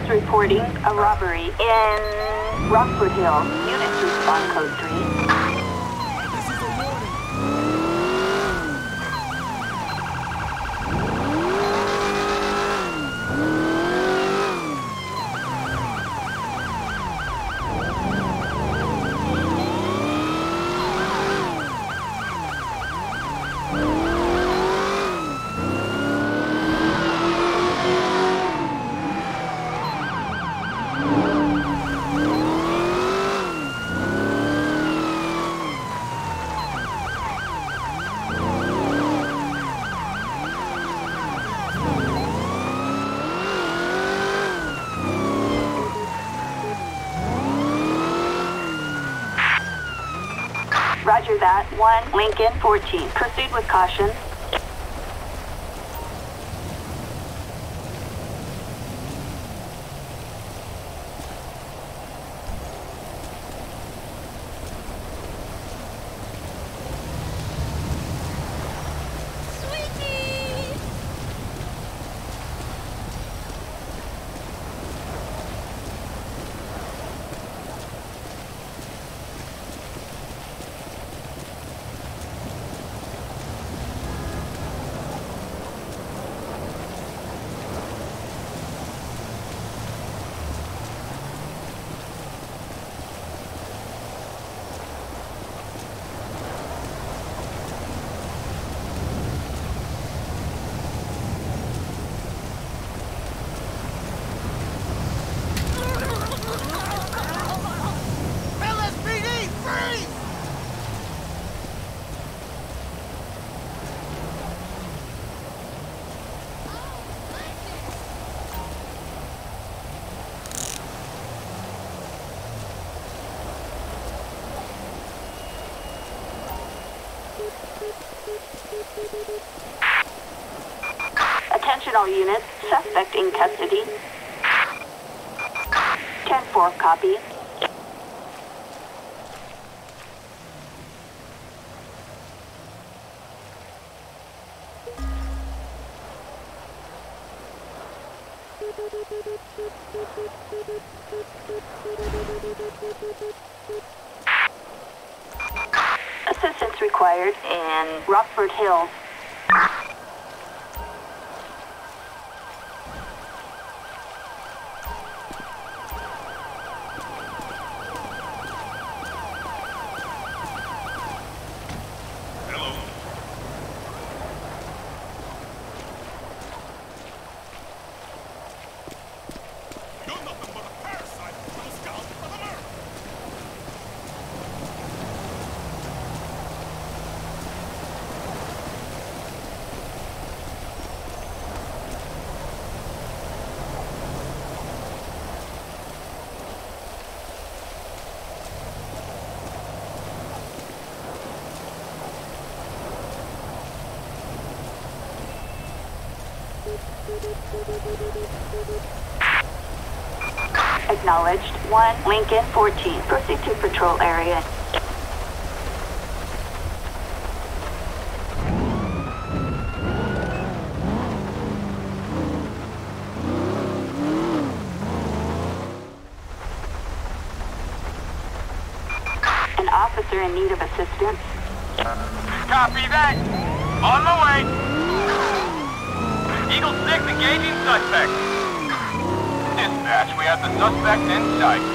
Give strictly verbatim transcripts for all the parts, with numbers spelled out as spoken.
reporting a robbery in Rockford Hills. Units respond code three. Roger that. One, Lincoln, fourteen. Proceed with caution. Attention all units, suspect in custody. ten four, copy. Assistance required in Rockford Hills. Acknowledged. One, Lincoln, fourteen. Proceed to patrol area. An officer in need of assistance. Copy that. On my way. Eagle six engaging suspect. Dispatch, we have the suspect in sight.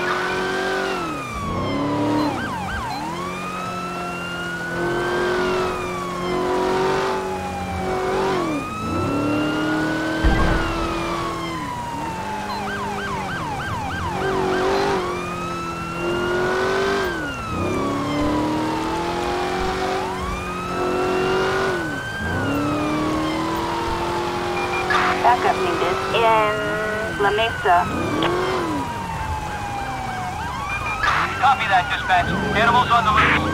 Backup needed in La Mesa. Copy that, dispatch. Animals on the loose.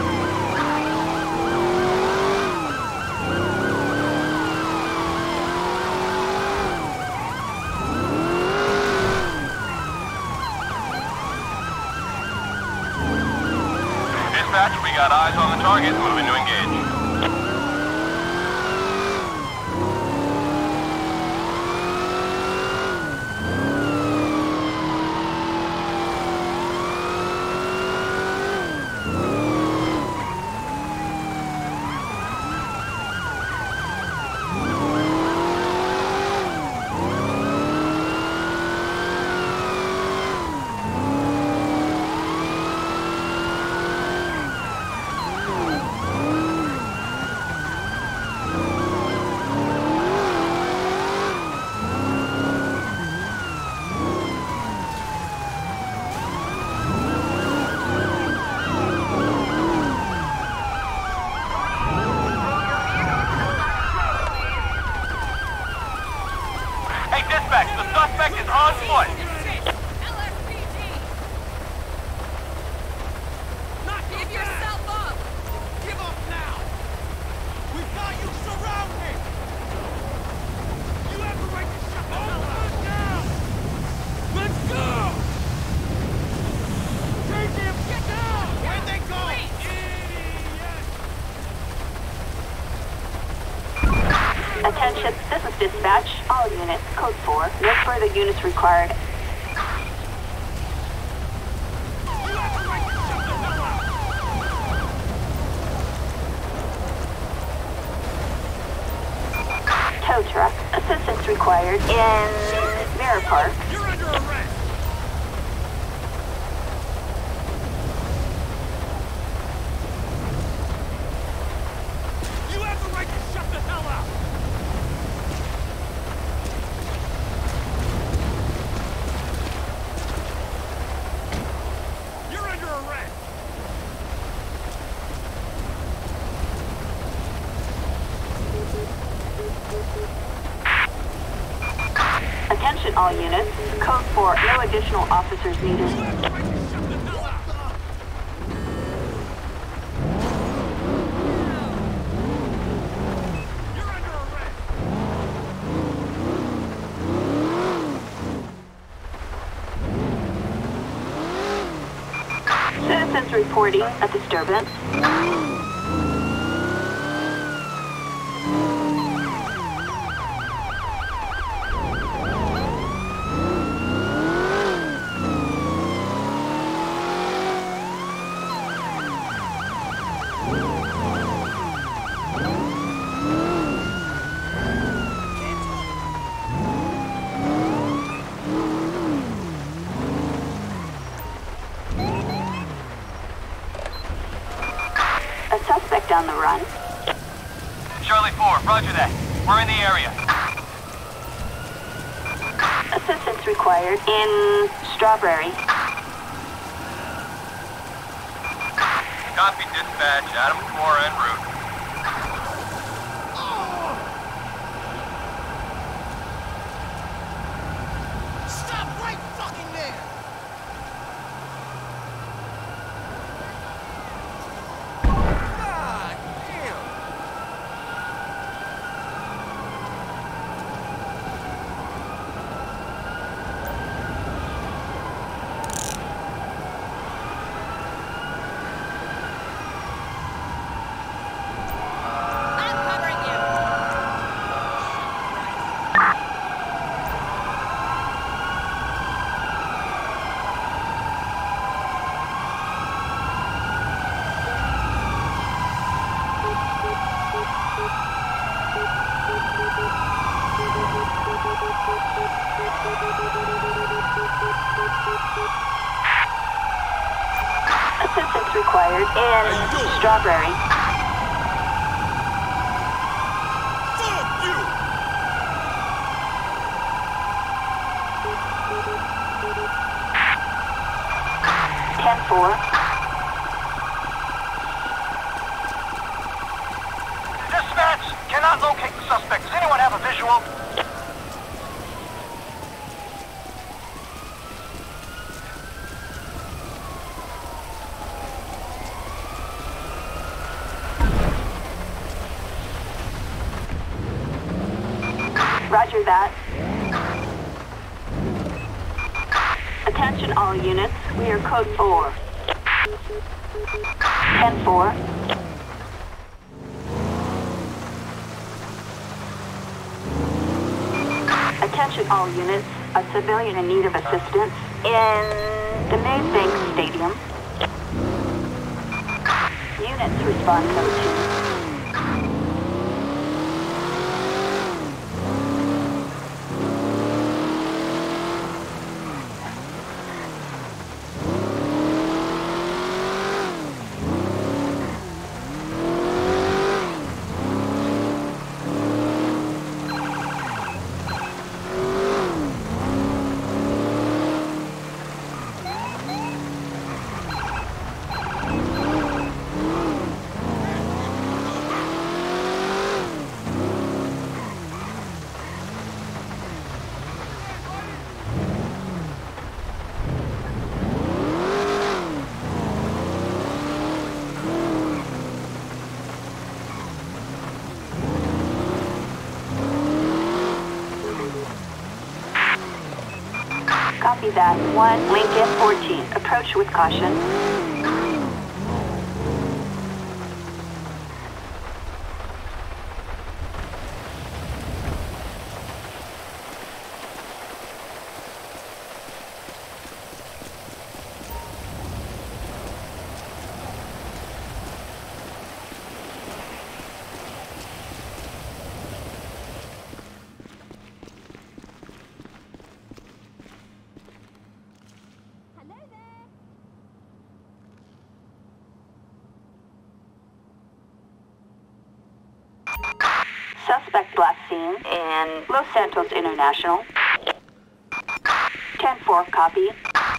Dispatch, we got eyes on the target, moving to engage. Attention, this is dispatch. All units, code four. No further units required. Tow truck. Assistance required in Mirror Park. You're under arrest! You have the right to shut the hell up! You're under arrest! Attention all units. Code four. No additional officers needed. You have the right to shut the hell up! You're under arrest! Citizens reporting a disturbance. A suspect on the run. Charlie four, roger that. We're in the area. Assistance required in Strawberry. Copy dispatch, Adam four en route. Stop right fucking there! God damn! I'm covering you! Assistance required in Strawberry. Fuck you! ten four. Dispatch, cannot locate the suspect. Does anyone have a visual? Roger that. Attention all units. We are code four. ten four. Attention all units. A civilian in need of assistance in the Maze Bank Stadium. Units respond code two. Copy that. One, Lincoln fourteen. Approach with caution. Suspect last seen in Los Santos International. ten four, copy.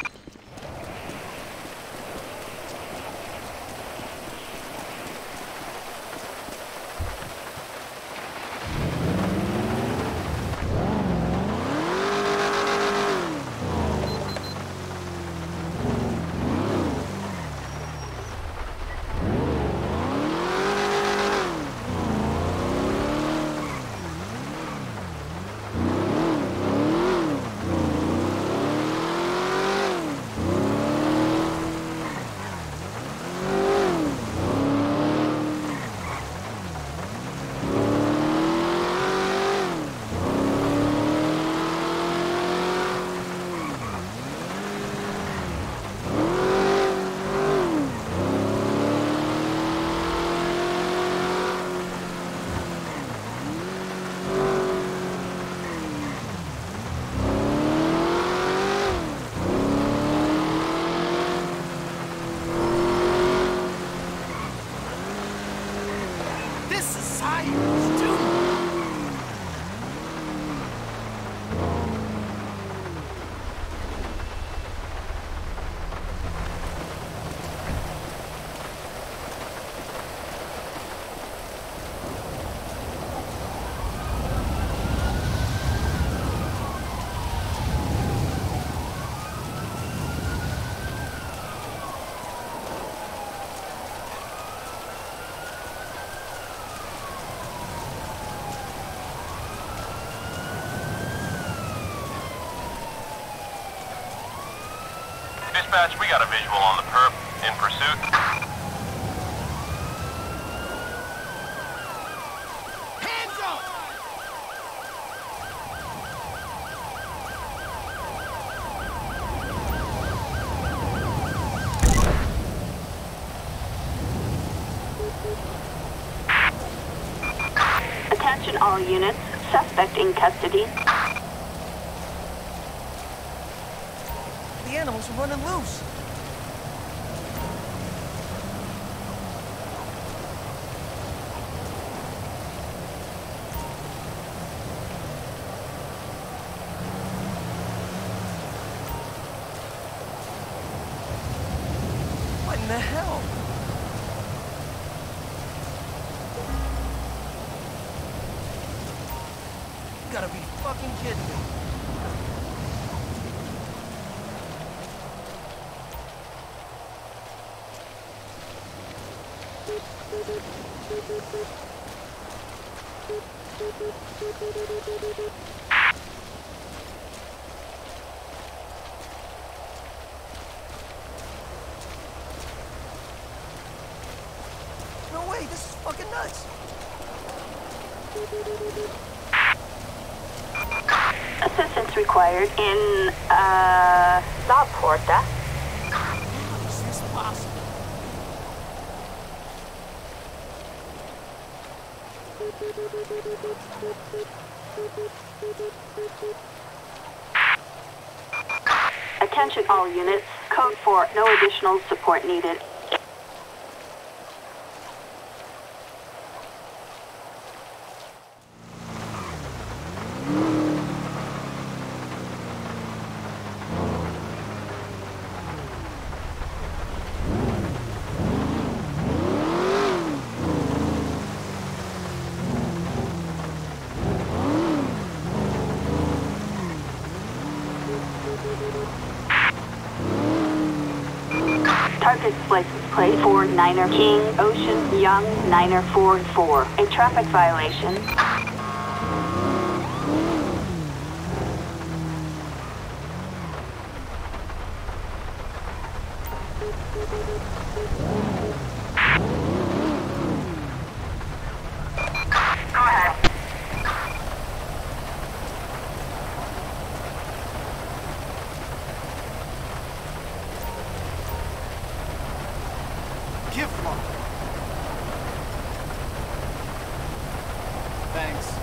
This society is doomed. Dispatch, we got a visual on the perp. In pursuit. Hands up! Attention all units. Suspect in custody. The animals are running loose. What in the hell? You gotta be fucking kidding me. No way, this is fucking nuts. Assistance required in, uh, La Porta. How is this possible? Attention all units. Code four, no additional support needed. Target license plate for Niner King Ocean Young Niner four four. A traffic violation. Go ahead. Give one. Thanks.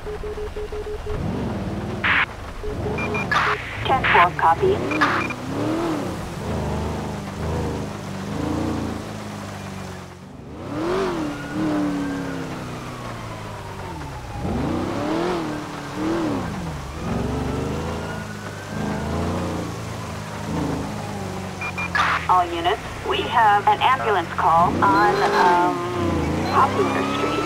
ten four, copy. All units, we have an ambulance call on um, Popular Street.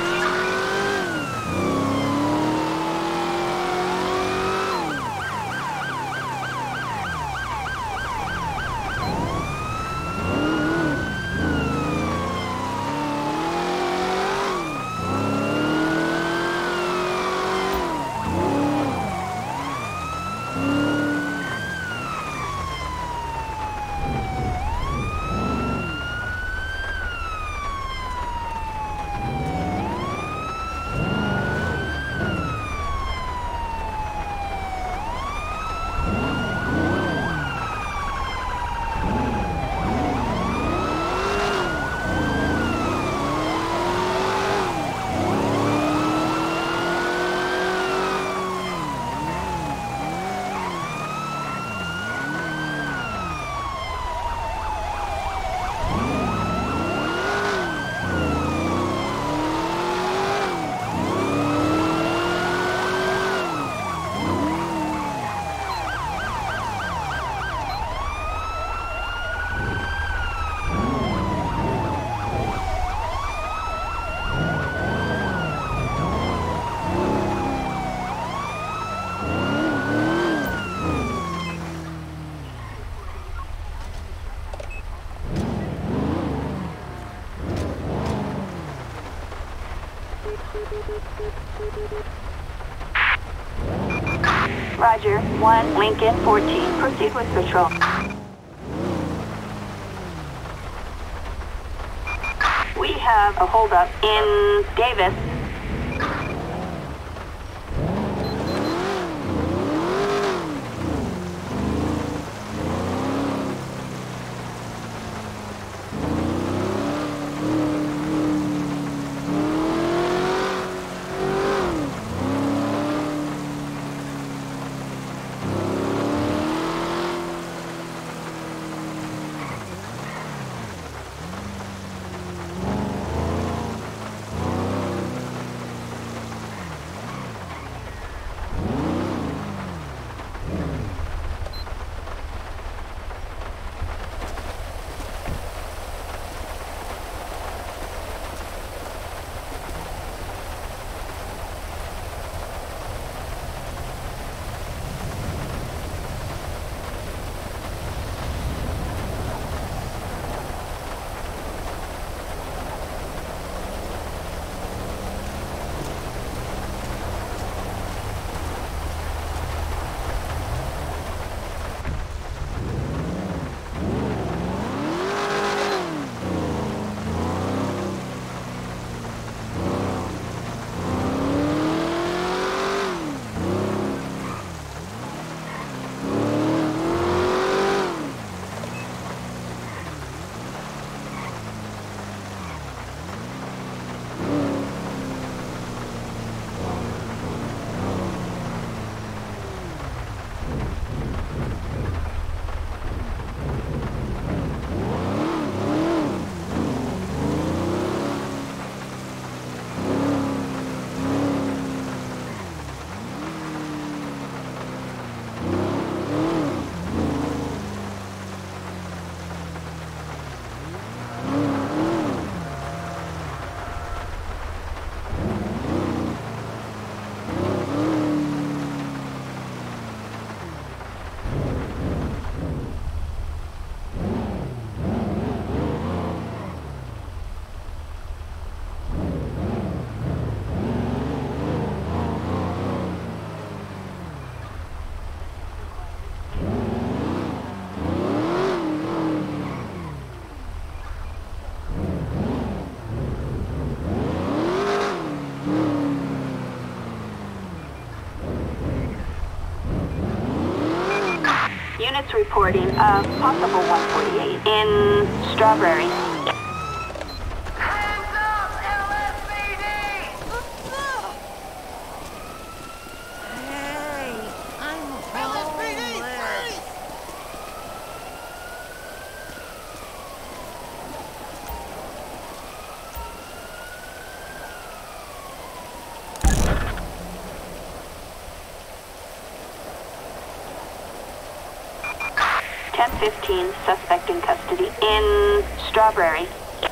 Roger, one Lincoln fourteen, proceed with patrol. We have a holdup in Davis. Units reporting a possible one forty-eight in Strawberry. Hands up, L S P D! ten fifteen, suspect in custody in Strawberry.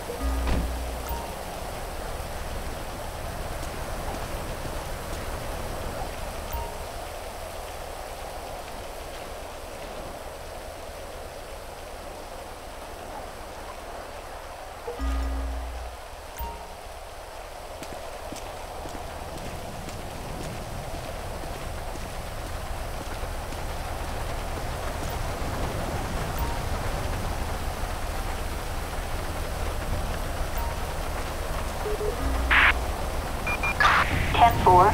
ten four.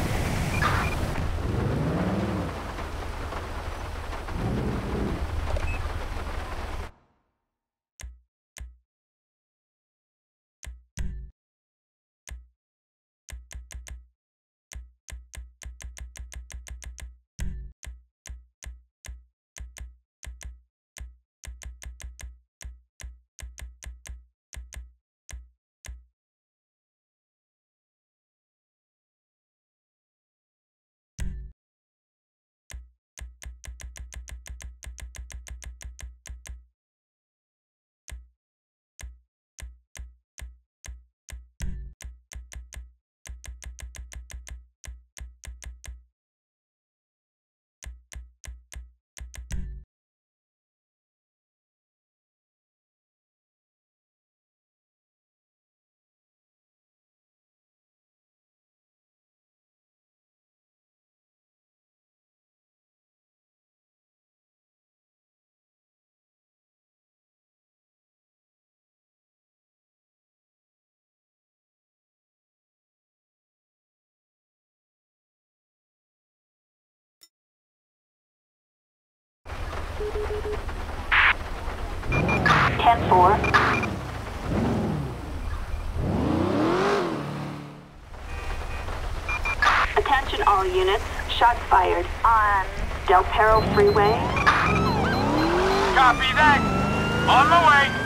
ten four. Attention all units. Shots fired on Del Perro Freeway. Copy that. On the way.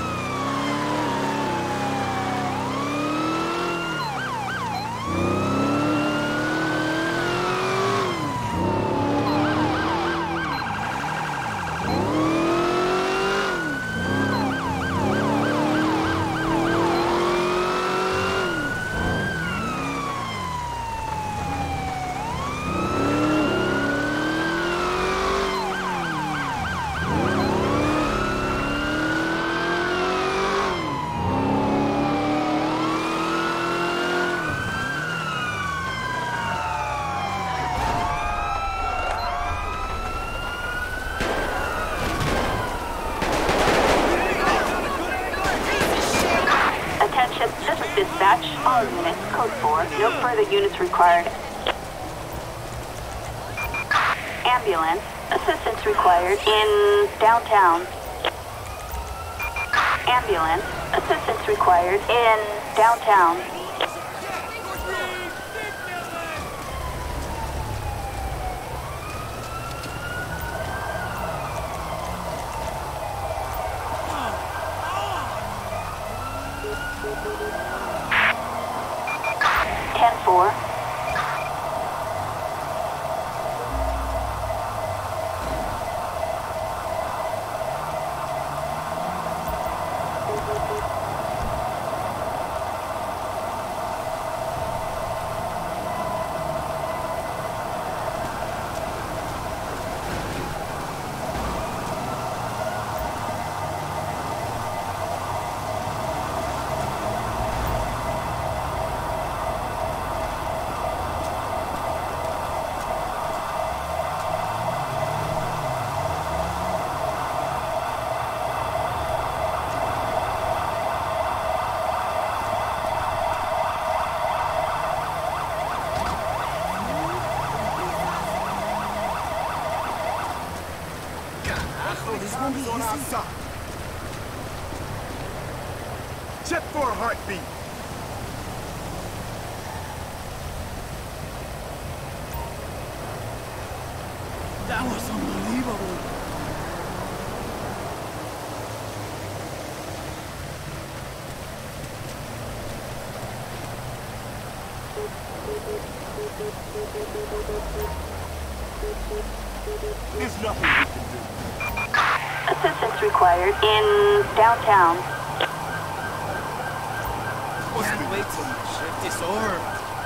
This is dispatch. All units, code four. No further units required. Ambulance. Assistance required in downtown. Ambulance. Assistance required in downtown. ten four. Check for a heartbeat. That was unbelievable. There's nothing we can do. Assistance required in downtown. Can't wait till my shift is over.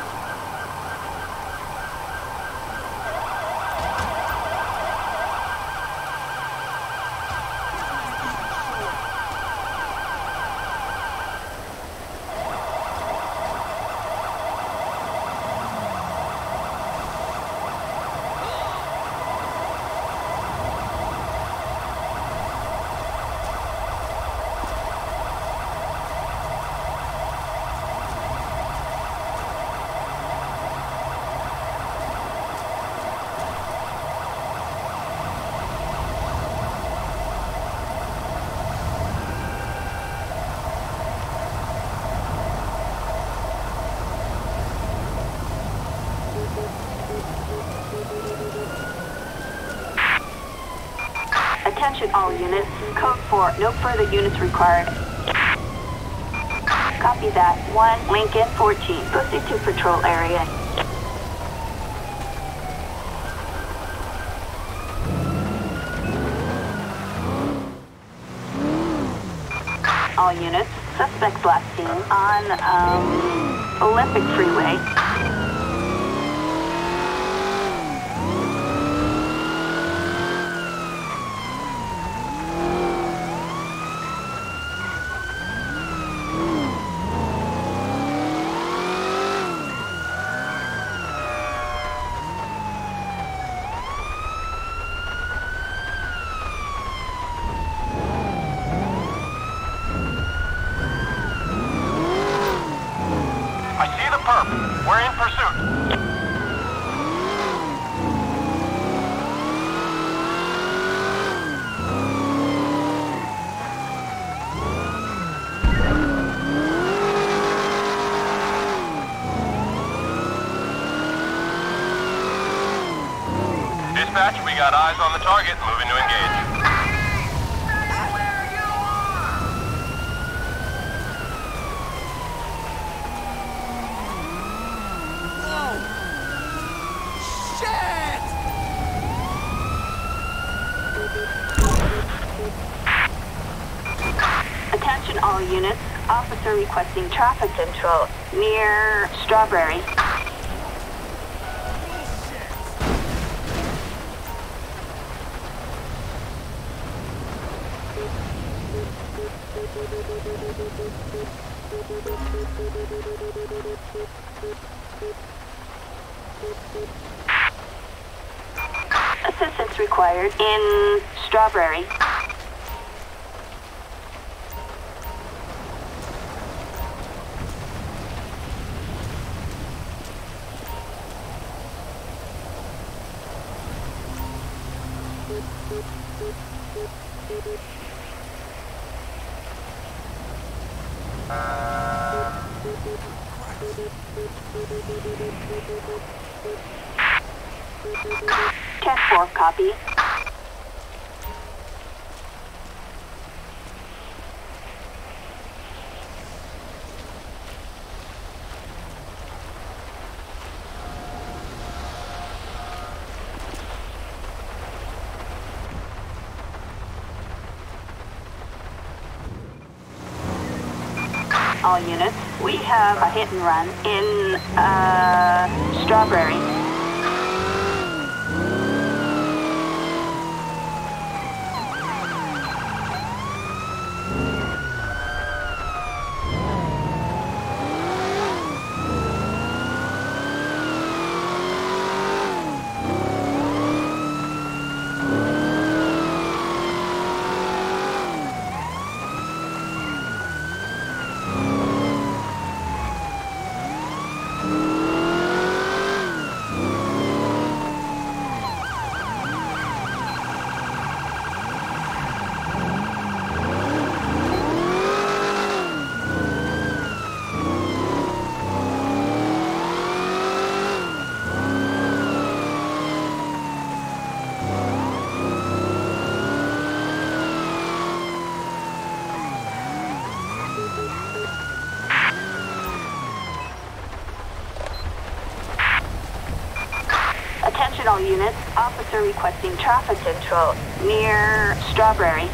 Attention all units. Code four. No further units required. Copy that. one Lincoln fourteen. Proceed to patrol area. All units. Suspect last seen on um, Olympic Freeway. We're in pursuit. Dispatch, we got eyes on the target. Moving to engage. Attention all units. Officer requesting traffic control near Strawberry. Assistance required in Strawberry. ten four, copy. All units, we have a hit and run in uh, Strawberry. Attention all units. Officer requesting traffic control near Strawberry.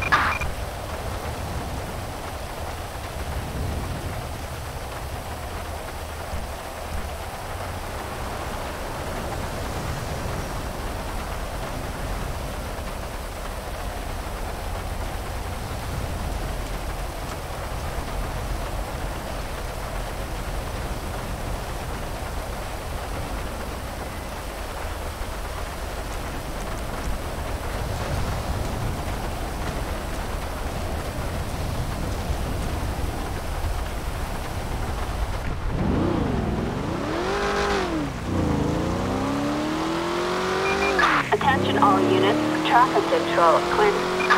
Attention all units. Traffic control cleared.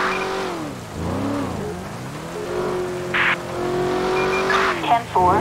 ten four.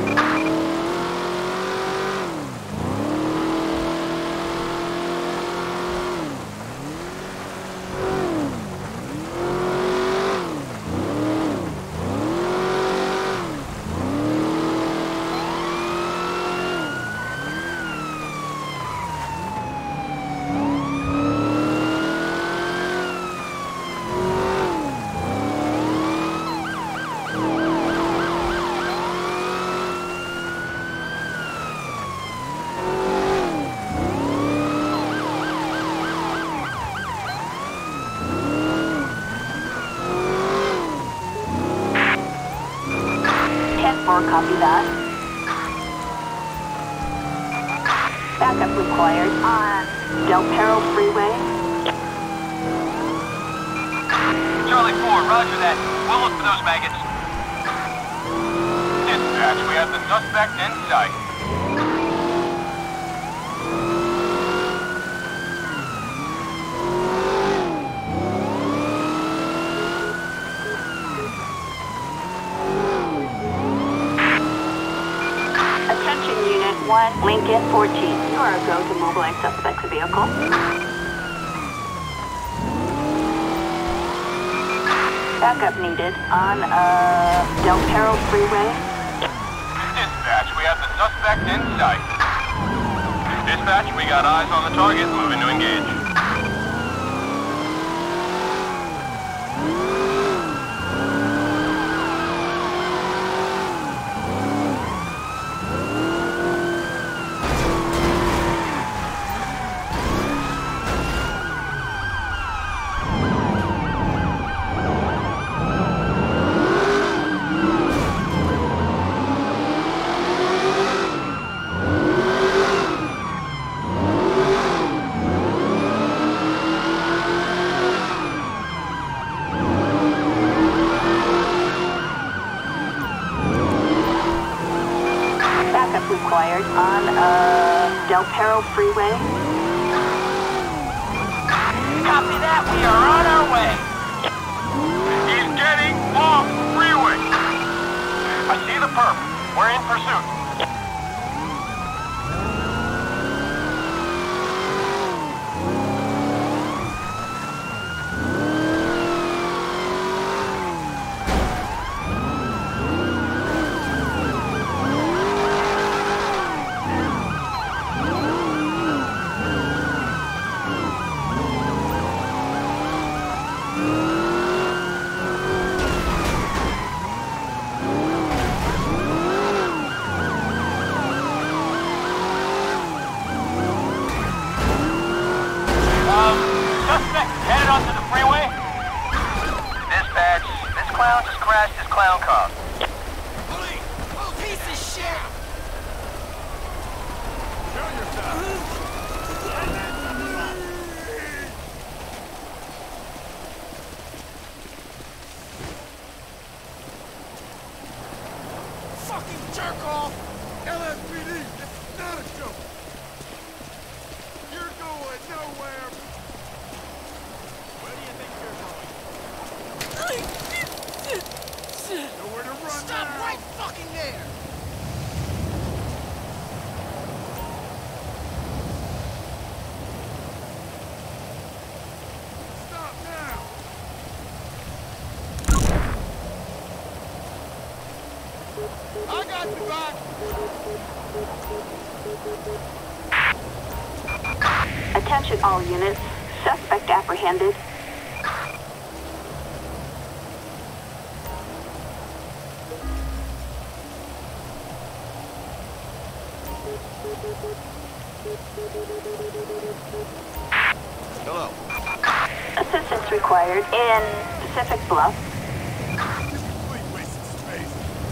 Copy that. Backup required on Del Perro Freeway. Charlie four, roger that. We'll look for those maggots. Dispatch, we have the suspect in sight. one, Lincoln fourteen. You are a go to mobilize suspect's vehicle. Backup needed on uh, Del Perro Freeway. Dispatch, we have the suspect in sight. Dispatch, we got eyes on the target, moving to engage. Required on uh, Del Perro Freeway. Copy that, we are on our way. He's getting off freeway. I see the perp. We're in pursuit. Suspect headed onto the freeway. Dispatch, this clown just crashed his clown car. Police! Oh, piece of shit! Show yourself! Fucking jerk off! L S P D, it's not a joke! You're going nowhere! Where do you think you're going? Nowhere to run. Stop now. Right fucking there! Stop now! I got you back! Attention all units. Suspect apprehended. Hello. Assistance required in Pacific Bluff. Complete waste of space.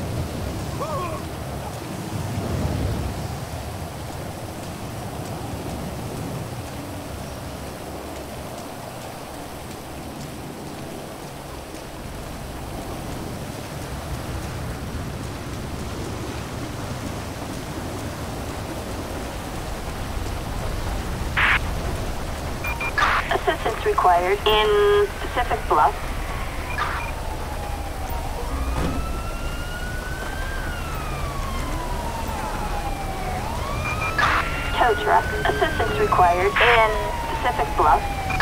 Assistance required in Pacific Bluff. Tow truck. Assistance required in Pacific Bluff.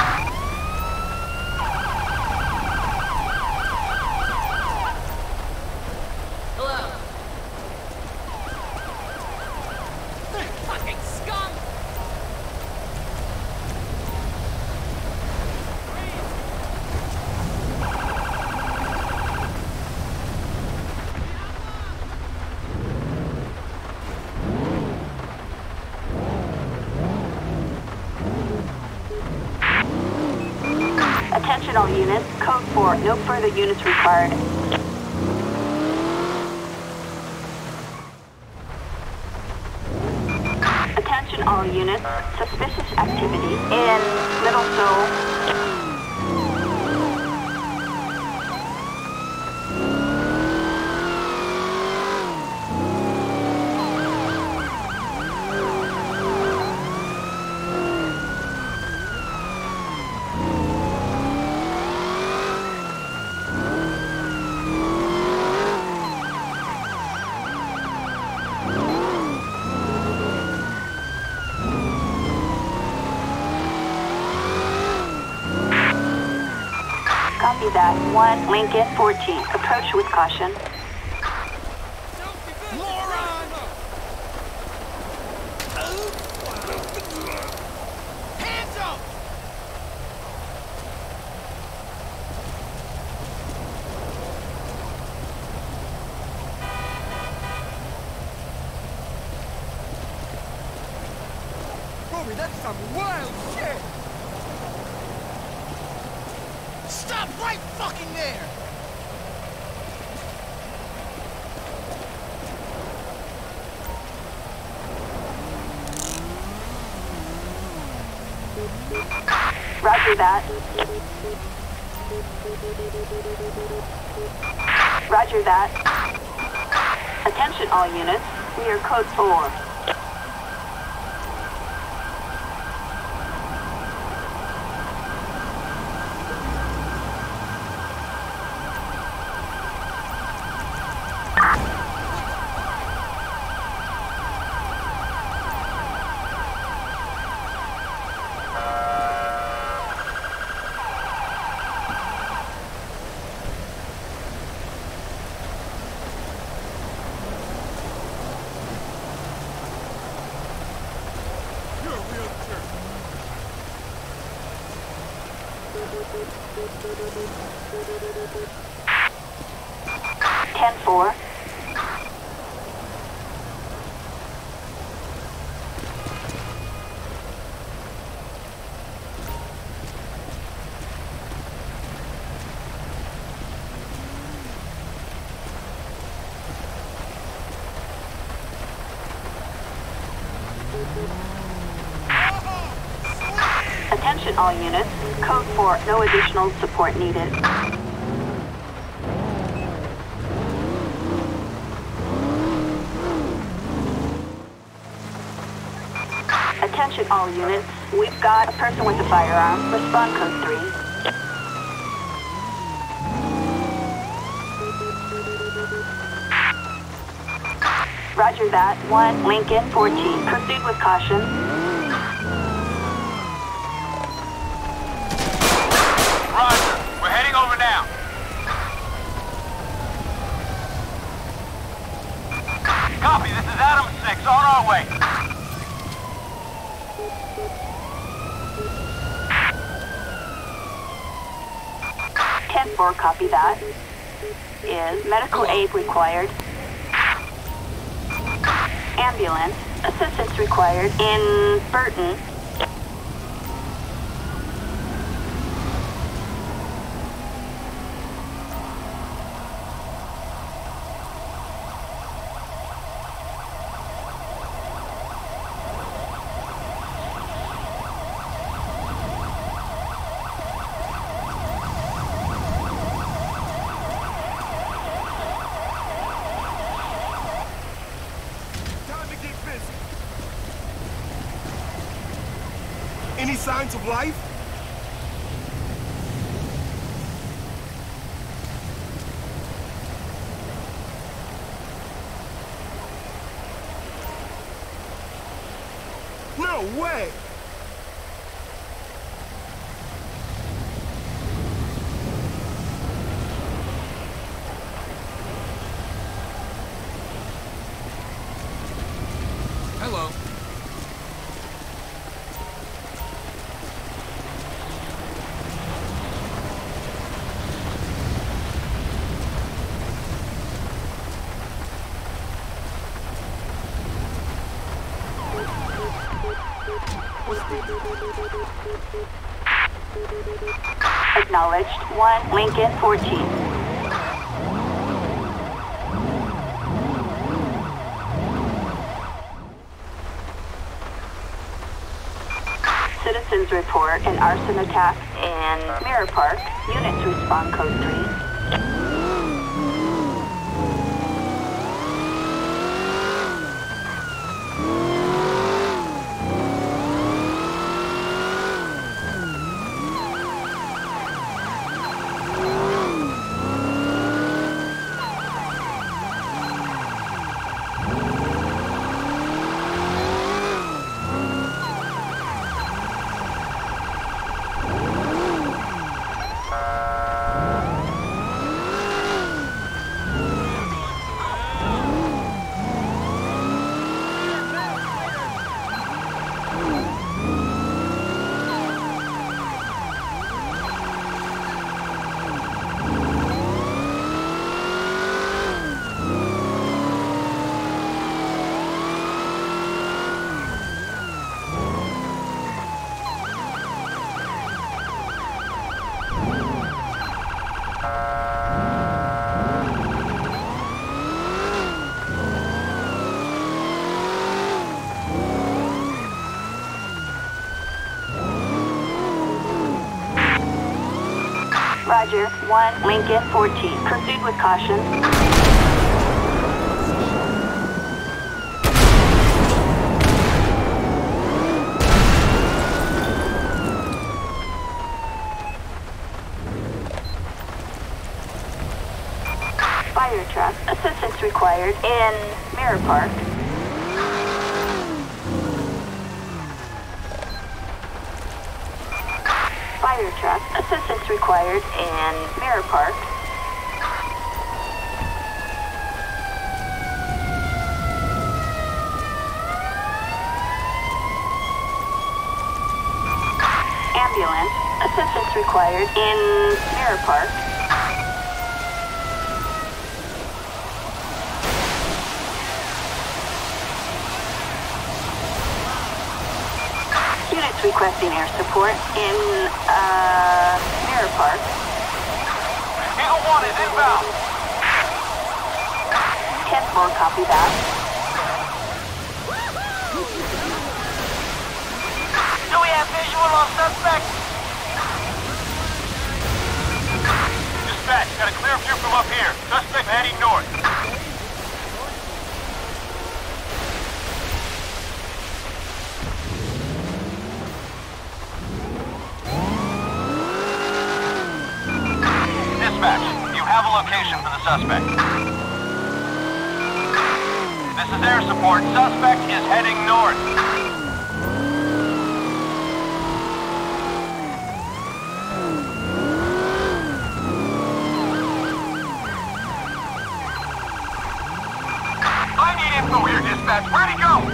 Hello. Fucking scum! Attention all units. Code four. No further units required. Attention all units. Suspicious activity in Middle Seoul. Copy that. One, Lincoln, fourteen. Approach with caution. Moron! Hands up! Rory, that's some wild shit! Stop right fucking there! Roger that. Roger that. Attention all units. We are code four. You're a real jerk. ten four. Attention all units. Code four. No additional support needed. Attention all units. We've got a person with a firearm. Respond code three. Roger that. One, Lincoln, fourteen. Proceed with caution. Roger. We're heading over now. Copy. This is Adam six. On our way. ten four, copy that. Is medical aid required? Ambulance. Assistance required in Burton. Any signs of life? No way! Hello. Acknowledged. one, Lincoln fourteen. Citizens report an arson attack in Mirror Park. Units respond code three. Roger. one, Lincoln fourteen. Proceed with caution. Fire truck. Assistance required in Mirror Park. Fire truck. Assistance required in Mirror Park. Ambulance. Assistance required in Mirror Park. Units requesting air support in, uh, Mirror Park. Eagle one is inbound. ten four, copy that. Do we have visual on suspect? Dispatch, got a clear view from up here. Suspect heading north. Dispatch, you have a location for the suspect. This is air support. Suspect is heading north. I need info here, dispatch. Where'd he go?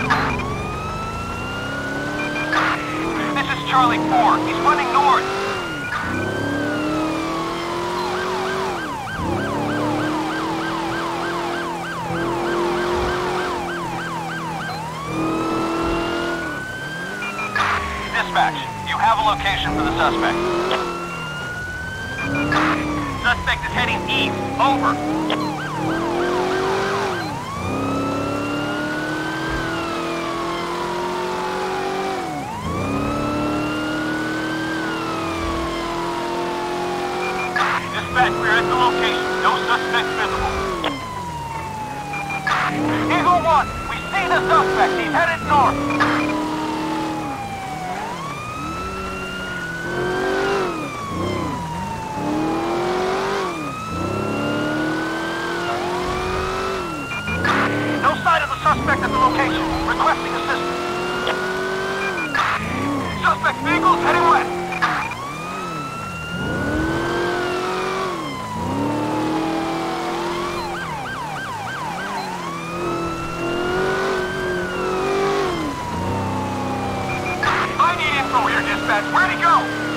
This is Charlie four. He's running north. location for the suspect. Suspect is heading east. Over. Dispatch, we're at the location. No suspect visible. Eagle one, we see the suspect. He's headed north. No sight of the suspect at the location. Requesting assistance. Suspect vehicle's heading west. Where'd he go?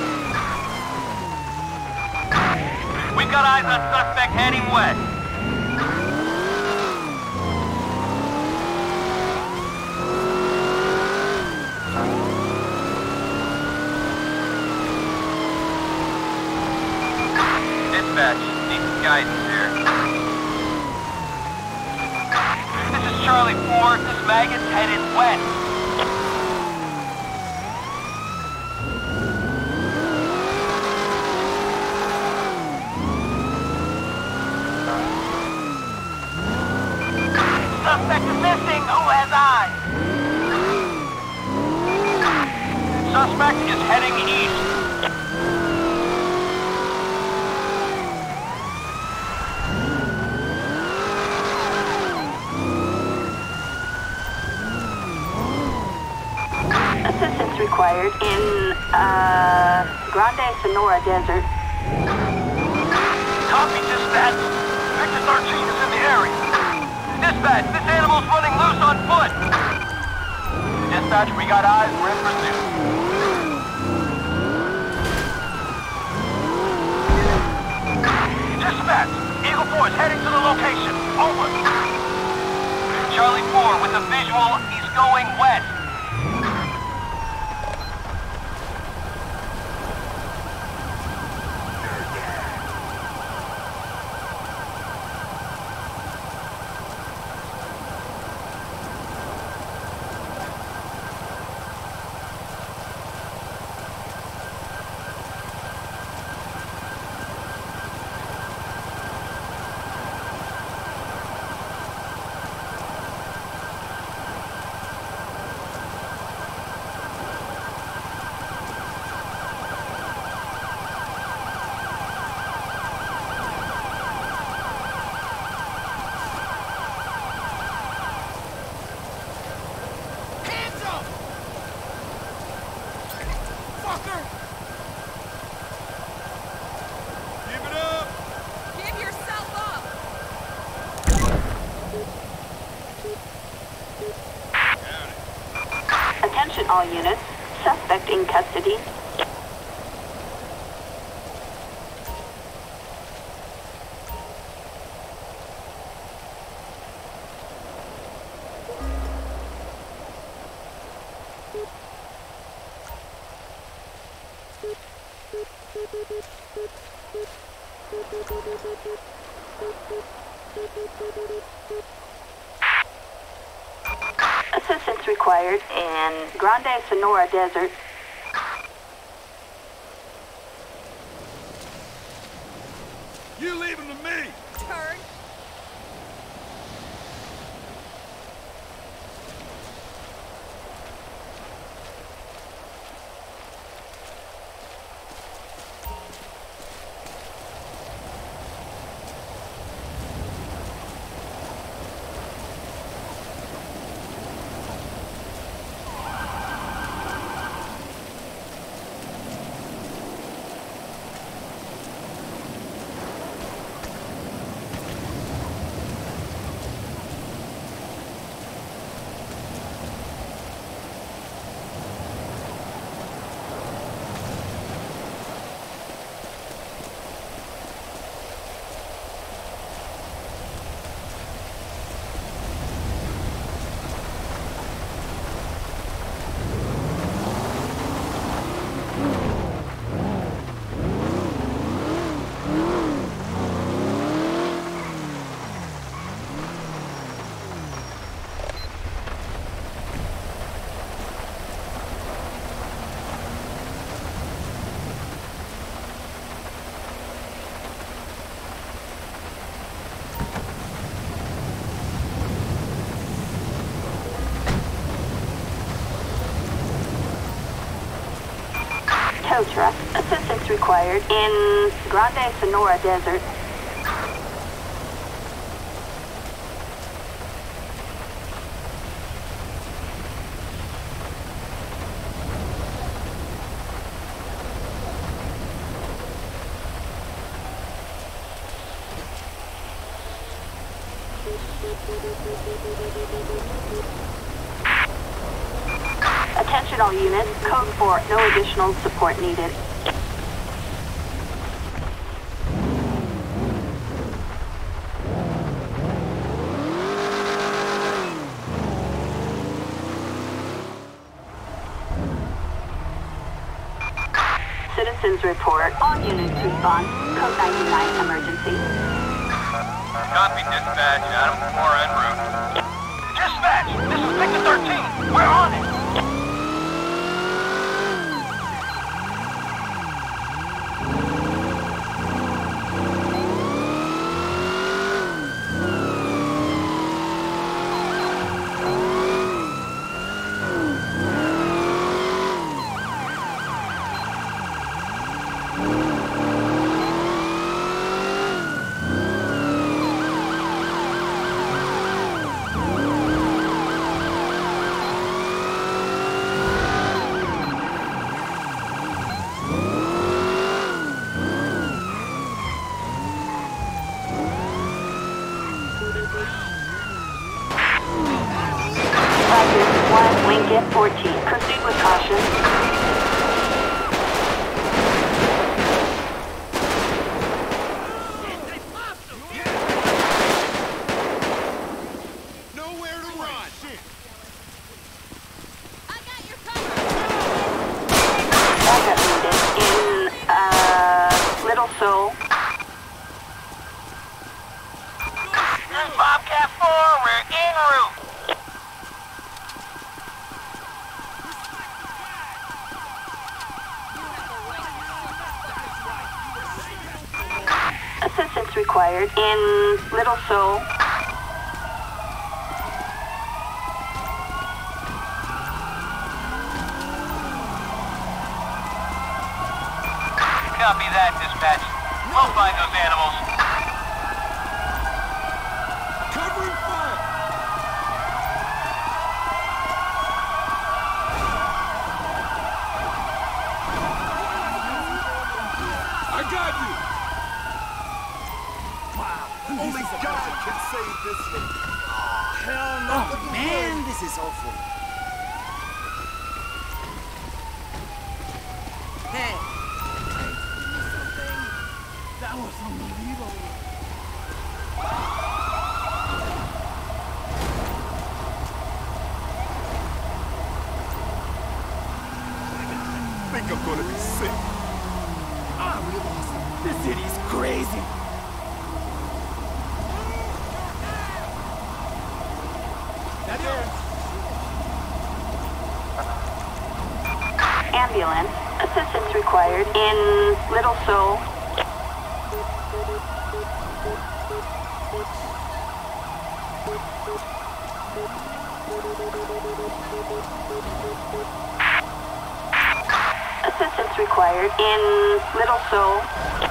We've got eyes on suspect heading west. Dispatch, need some guidance here. This is Charlie four. This maggot's headed west. Suspect is missing. Who has eyes? Suspect is heading east. Assistance required in, uh, Grande Sonora Desert. Copy, dispatch. Victor thirteen is in the area. Dispatch, this animal's running loose on foot. Dispatch, we got eyes. We're in pursuit. Dispatch, Eagle four is heading to the location. Over. Charlie four with a visual. He's going west. Attention all units. Suspect in custody. Assistance required in Grande Sonora Desert. You leave him to me! Turn! tow truck. Assistance required in Grande Sonora Desert. Attention all units, code four, no additional support needed. Citizens report, all units respond, code ninety-nine emergency. Copy, dispatch. Adam four en route. Dispatch! This is Victor thirteen. We're on it! one, Lincoln fourteen. Proceed with caution. Nowhere to run. I got your cover. Backup needed in, uh, Little Seoul. Bobcat four, we're en route. Assistance required in Little Seoul. Copy that, dispatch. We'll find those animals. Covering fire! I got you! Wow, only God can save this one. Oh, hell no. Oh, man, this is awful. Hey. That was unbelievable. I think I'm gonna be sick. I realize this city's crazy. Ambulance. Assistance required in Little Seoul. Assistance required in Little Seoul.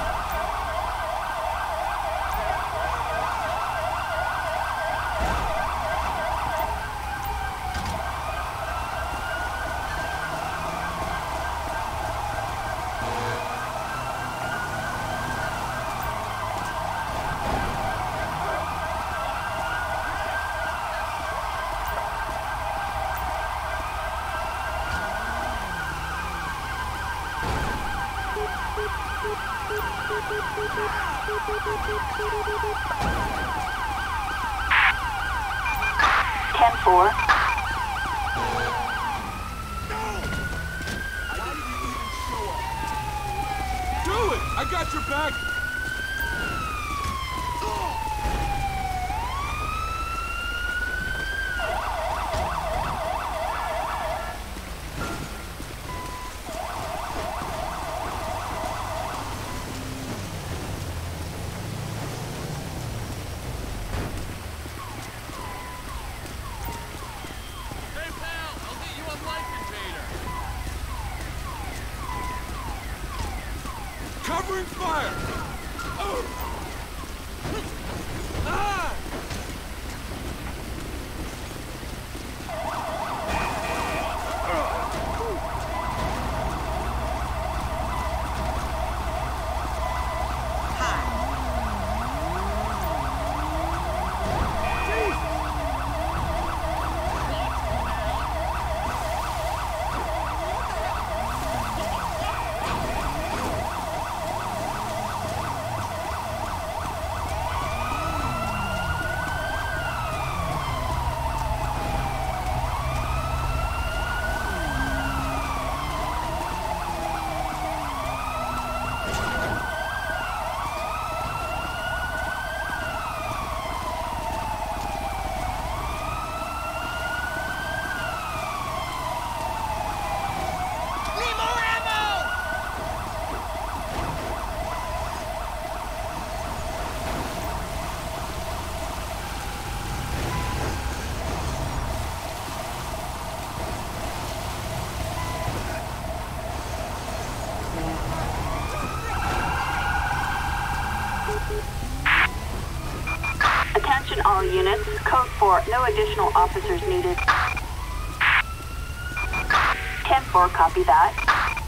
ten four. Do it! I got your back! Hey, pal, I'll get you a life container. covering fire! Oh. Ah! Attention all units. Code four, no additional officers needed. ten four, copy that.